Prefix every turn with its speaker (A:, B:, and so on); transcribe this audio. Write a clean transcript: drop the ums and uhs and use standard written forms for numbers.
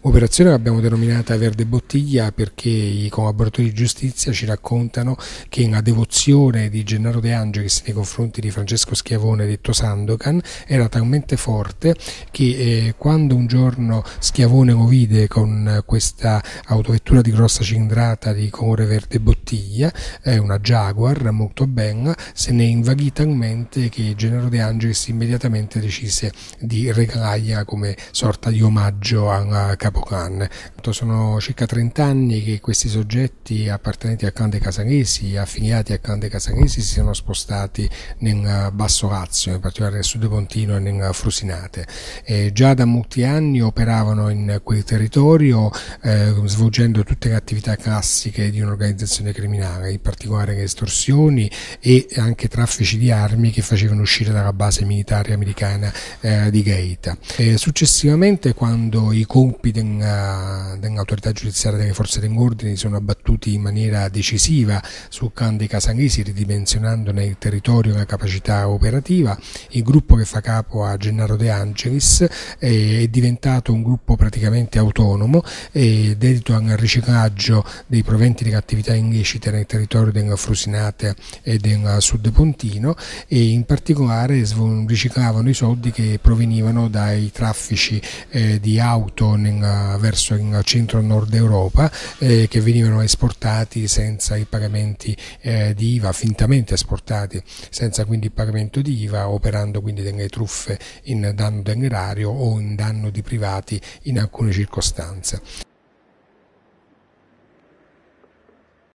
A: Operazione che abbiamo denominata Verde Bottiglia perché i collaboratori di giustizia ci raccontano che la devozione di Gennaro De Angelis nei confronti di Francesco Schiavone, detto Sandokan, era talmente forte che quando un giorno Schiavone lo vide con questa autovettura di grossa cilindrata di colore verde bottiglia, una Jaguar molto bella, se ne invaghì talmente che Gennaro De Angelis immediatamente decise di regalargliela come sorta di omaggio al capoclan. Sono circa 30 anni che questi soggetti appartenenti al clan dei Casanesi, affiliati al clan dei Casanesi, si sono spostati nel Basso Lazio, in particolare nel Sud Pontino e nel Frusinate. Già da molti anni operavano in quel territorio svolgendo tutte le attività classiche di un'organizzazione criminale, in particolare le estorsioni e anche traffici di armi che facevano uscire dalla base militare americana di Gaeta. Successivamente, quando i colpi dell'autorità giudiziaria delle forze dell'ordine si sono abbattuti in maniera decisiva sul clan dei Casanesi, ridimensionandone il territorio e la capacità operativa, il gruppo che fa capo a Gennaro De Angelis è diventato un gruppo praticamente autonomo, dedito al riciclaggio dei proventi delle attività illecite nel territorio del Frusinate e del Sud Pontino, e in particolare riciclavano i soldi che provenivano dai traffici di auto verso il centro-nord Europa, che venivano esportati senza i pagamenti di IVA, fintamente esportati senza quindi il pagamento di IVA, operando quindi delle truffe in danno dell'erario o in danno di privati in alcune circostanze.